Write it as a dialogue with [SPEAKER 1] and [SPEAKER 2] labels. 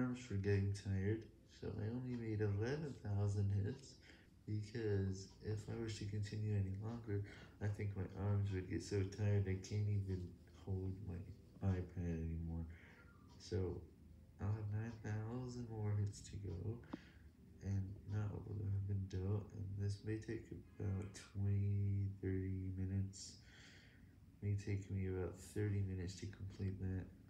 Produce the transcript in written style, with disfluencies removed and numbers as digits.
[SPEAKER 1] arms were getting tired, so I only made 11,000 hits, because if I was to continue any longer, I think my arms would get so tired I can't even hold my iPad anymore. So I'll have 9,000 more hits to go, and that will have been dealt, and this may take about 20-30 minutes. May take me about 30 minutes to complete that.